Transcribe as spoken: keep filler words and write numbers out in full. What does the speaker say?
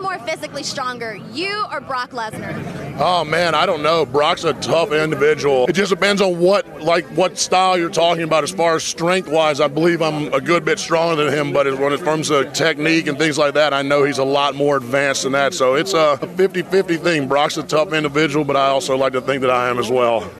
more physically stronger, you or Brock Lesnar? Oh man, I don't know. Brock's a tough individual. It just depends on what like what style you're talking about. As far as strength wise, I believe I'm a good bit stronger than him, but when it comes to technique and things like that, I know he's a lot more advanced than that. So it's a fifty-fifty thing. Brock's a tough individual, but I also like to think that I am as well.